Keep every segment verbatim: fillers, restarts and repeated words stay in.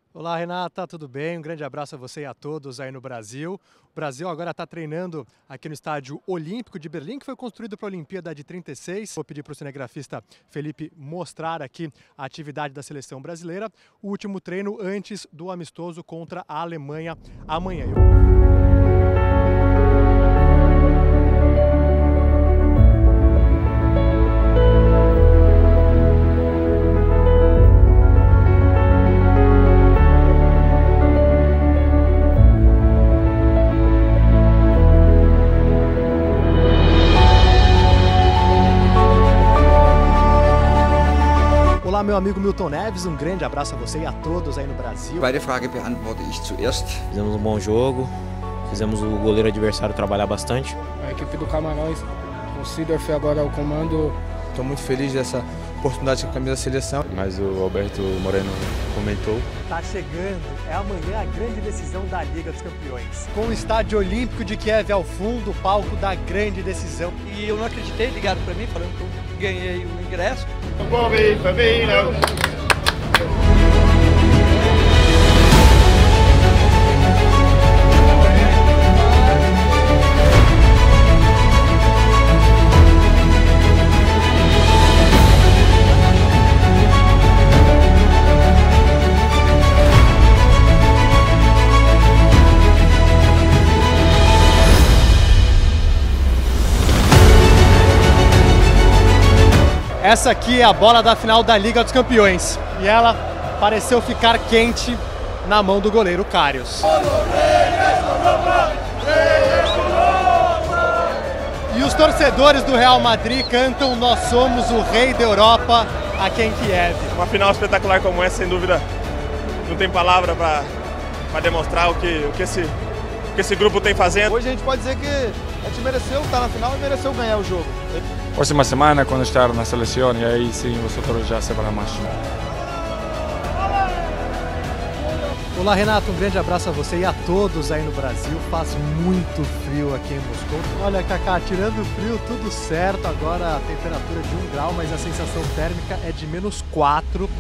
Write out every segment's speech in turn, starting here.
Olá, Renata, tudo bem? Um grande abraço a você e a todos aí no Brasil. O Brasil agora está treinando aqui no Estádio Olímpico de Berlim, que foi construído para a Olimpíada de trinta e seis. Vou pedir para o cinegrafista Felipe mostrar aqui a atividade da seleção brasileira. O último treino antes do amistoso contra a Alemanha amanhã. Olá, meu amigo Milton Neves, um grande abraço a você e a todos aí no Brasil. Beide Frage beantworte ich zuerst. Fizemos um bom jogo, fizemos o goleiro adversário trabalhar bastante. A equipe do Camarões, com o Seedorf agora ao comando. Estou muito feliz dessa oportunidade com a camisa da seleção. Mas o Alberto Moreno comentou. Está chegando, é amanhã a grande decisão da Liga dos Campeões. Com o Estádio Olímpico de Kiev ao fundo, o palco da grande decisão. E eu não acreditei, ligaram para mim falando que eu ganhei o ingresso. Essa aqui é a bola da final da Liga dos Campeões e ela pareceu ficar quente na mão do goleiro Karius. E os torcedores do Real Madrid cantam "Nós somos o rei da Europa" aqui em Kiev. Uma final espetacular como essa, sem dúvida, não tem palavra para demonstrar o que, o, que esse, o que esse grupo tem fazendo. Hoje a gente pode dizer que a gente mereceu estar na final e mereceu ganhar o jogo. Próxima semana, quando estar na seleção, e aí sim, vocês já saberão mais. Olá, Renato, um grande abraço a você e a todos aí no Brasil. Faz muito frio aqui em Moscou. Olha, Kaká, tirando o frio, tudo certo. Agora a temperatura de um grau, mas a sensação térmica é de menos quatro.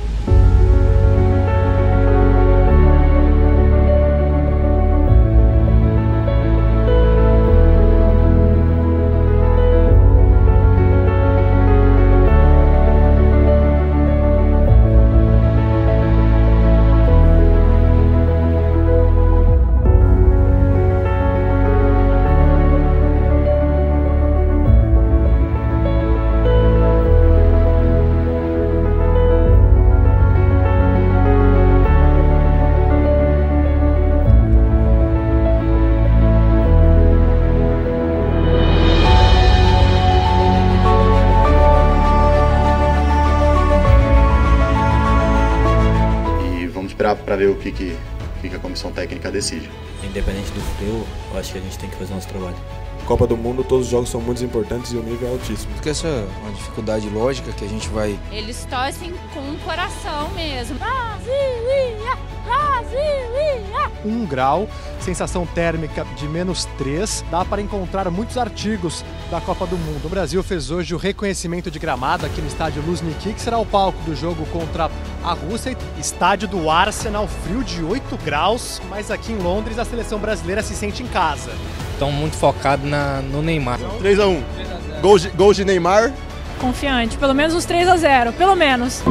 para ver o que, que, que a comissão técnica decide. Independente do frio, eu acho que a gente tem que fazer nosso trabalho. Copa do Mundo, todos os jogos são muito importantes e o nível é altíssimo. Porque essa é uma dificuldade lógica que a gente vai... Eles torcem com o coração mesmo. Brasilia! Brasilia! Um grau, sensação térmica de menos três. Dá para encontrar muitos artigos da Copa do Mundo. O Brasil fez hoje o reconhecimento de gramado aqui no estádio Luzhniki, que será o palco do jogo contra a Rússia. Estádio do Arsenal, frio de oito graus, mas aqui em Londres a seleção brasileira se sente em casa. Estão muito focados na, no Neymar. três a um. Gol de, gol de Neymar. Confiante, pelo menos os três a zero, pelo menos.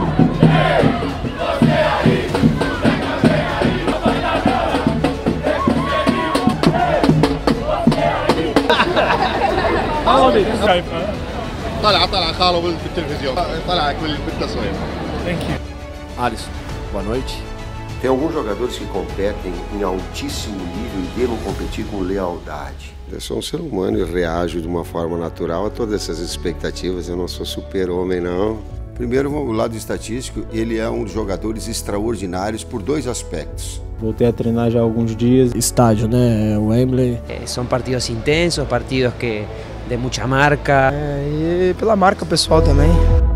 طلع طلع خاله بالتلفزيون طلع بالتصوير. Thank you. Alisson, boa noite. Tem alguns jogadores que competem em altíssimo nível e devem competir com lealdade. Eu sou um ser humano e reajo de uma forma natural a todas essas expectativas. Eu não sou super-homem, não. Primeiro, o lado estatístico, ele é um dos jogadores extraordinários por dois aspectos. Voltei a treinar já há alguns dias. Estádio, né? Wembley. É, são partidos intensos, partidos que de muita marca. É, e pela marca pessoal também.